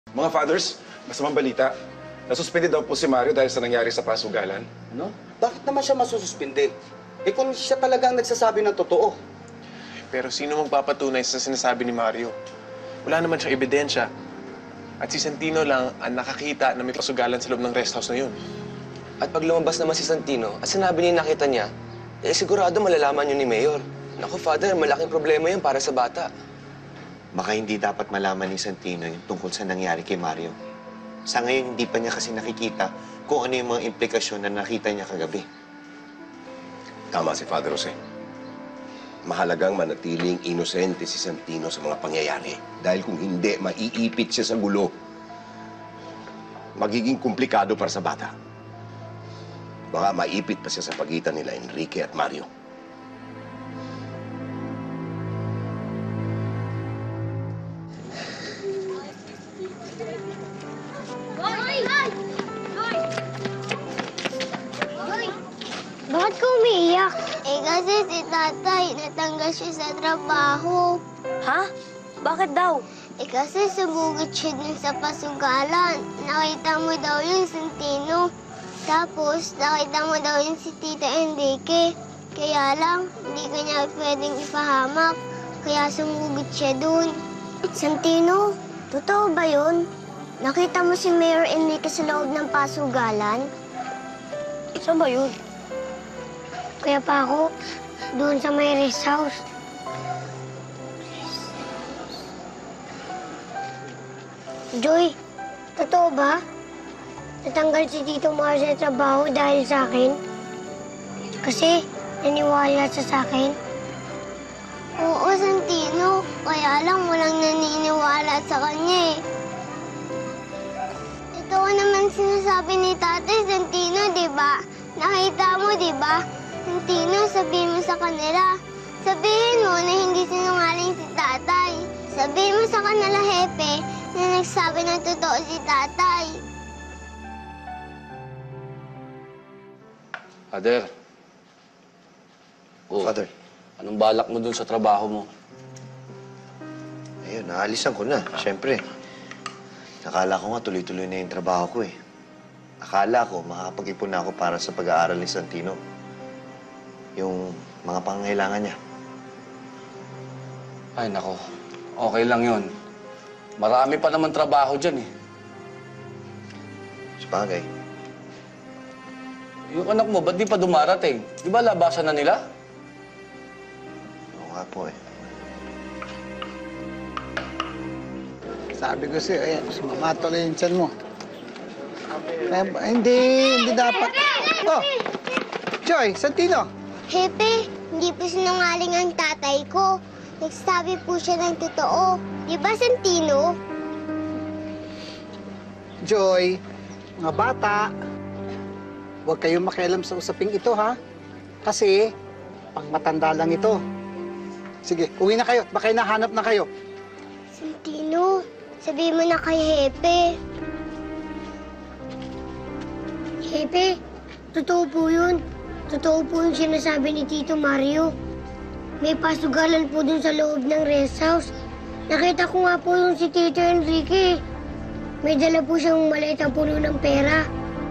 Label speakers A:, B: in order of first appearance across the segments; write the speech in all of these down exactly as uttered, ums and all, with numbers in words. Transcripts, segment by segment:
A: Mga fathers, masamang balita. Nasuspindi daw po si Mario dahil sa nangyari sa pasugalan.
B: Ano? Bakit naman siya masususpindi? Eh kung siya talagang nagsasabi ng totoo.
C: Pero sino magpapatunay sa sinasabi ni Mario? Wala naman siyang ebidensya. At si Santino lang ang nakakita na may pasugalan sa loob ng rest house na yun.
D: At pag lumabas naman si Santino at sinabi niya nakita niya, eh sigurado malalaman yun ni Mayor. Naku, Father, malaking problema yun para sa bata.
E: Baka hindi dapat malaman ni Santino yung tungkol sa nangyari kay Mario. Sa ngayon, hindi pa niya kasi nakikita kung ano yung mga implikasyon na nakita niya kagabi.
F: Tama si Father Jose. Mahalagang manatiling inosente si Santino sa mga pangyayari. Dahil kung hindi, maiipit siya sa gulo. Magiging komplikado para sa bata. Baka maipit pa siya sa pagitan nila Enrique at Mario.
G: Bakit ka umiiyak? Eh kasi si tatay, natanggal siya sa trabaho.
H: Ha? Bakit daw?
G: Eh kasi sumugod siya dun sa pasugalan. Nakita mo daw yung Santino. Tapos, nakita mo daw yung si Tita Enrique. Kaya lang, hindi ka niya pwedeng ipahamak. Kaya sumugod siya dun. Santino, totoo ba yun? Nakita mo si Mayor Enrique sa loob ng pasugalan?
H: Saan ba yun?
G: Kaya pa ako, doon sa may rest house. Joy, totoo ba? Natanggal si Tito Mario sa trabaho dahil sa akin? Kasi naniwala siya sa akin? Oo, Santino. Kaya lang walang naniniwala sa kanya eh. Ito naman sinasabi ni Tatay Santino, di ba? Nakita mo, di ba? Santino, sabihin mo sa kanila. Sabihin mo na hindi sinungaling si Tatay. Sabihin mo sa kanila, Hepe, na nagsabi ng totoo si Tatay.
B: Father.
E: Oh, Father.
B: Anong balak mo dun sa trabaho mo?
E: Ayun, naalisan ko na. Siyempre. Akala ko nga tuloy-tuloy na yung trabaho ko eh. Akala ko makakapag-ipon na ako para sa pag-aaral ni Santino. Yung mga pangangailangan niya.
B: Ay, nako. Okay lang yun. Marami pa naman trabaho dyan eh.
E: Sabagay.
B: Yung anak mo, ba't di pa dumarating? Di ba labasan na nila?
E: Oo nga po eh.
I: Sabi ko sa'yo, ayan, sumamatuloy yung tiyan mo. Eh, hindi, hindi dapat. Oh! Joy, Santino!
G: Hepe, hindi po sinungaling ang tatay ko. Nagsabi po siya ng totoo. Di ba, Santino?
I: Joy, mga bata, huwag kayong makialam sa usaping ito, ha? Kasi, pang matanda lang ito. Sige, uwi na kayo. Baka nahanap na kayo.
G: Santino, sabihin mo na kay Hepe. Hepe, totoo po yun. Totoo po yung sinasabi ni Tito Mario. May pasugalan po dun sa loob ng rest house. Nakita ko nga po yung si Tito Enrique. May dala po siyang maleta puno ng pera.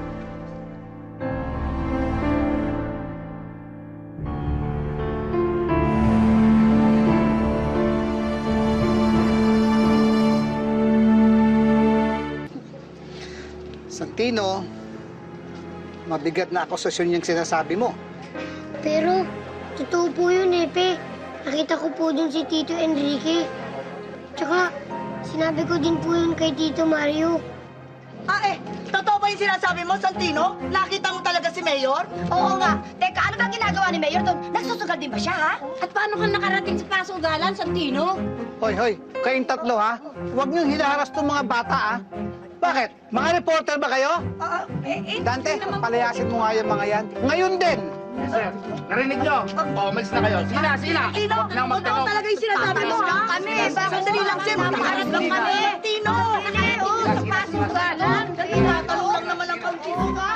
I: Santino, mabigat na akusasyon yung sinasabi mo.
G: Pero, totoo po yun, Hepe. Nakita ko po dun si Tito Enrique. Tsaka, sinabi ko din po yun kay Tito Mario.
J: Ah, eh, totoo ba yung sinasabi mo, Santino? Nakita mo talaga si Mayor? Oo nga. Teka, ano ba ginagawa ni Mayor doon? Nagsusugal din ba siya, ha?
H: At paano ka nakarating sa pasugalan, Santino?
I: Hoy, hoy, kayong tatlo, ha? Huwag niyong hinaharas tong mga bata, ha? Bakit? Mga reporter ba kayo?
J: Ah, eh, eh,
I: Dante, palayasin mo nga yung mga yan. Ngayon din!
K: Sir, narinig nyo? O, umalis na kayo. Sina, sina!
J: Sino?
K: Huwag nang
J: Totoo
K: magtanong.
J: talaga yung sinasabi mo, ha? Kami, sandali lang, Sim. Makaharap lang kami. Santino! Kami, oh, sa pasugalan. Tinatanong lang naman ang kaunchino, ha?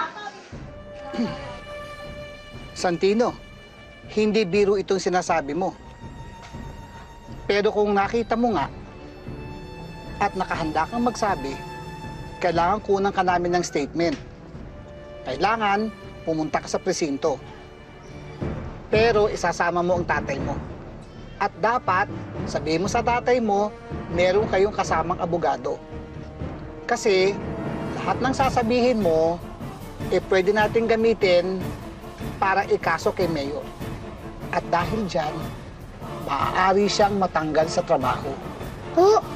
I: Santino, hindi biro itong sinasabi mo. Pero kung nakita mo nga, at nakahanda kang magsabi, kailangan kunan ka namin ng statement. Kailangan pumunta ka sa presinto. Pero isasama mo ang tatay mo. At dapat, sabihin mo sa tatay mo, meron kayong kasamang abogado. Kasi lahat ng sasabihin mo, eh pwede natin gamitin para ikaso kay Mayor. At dahil dyan, maaari siyang matanggal sa trabaho.
G: Po,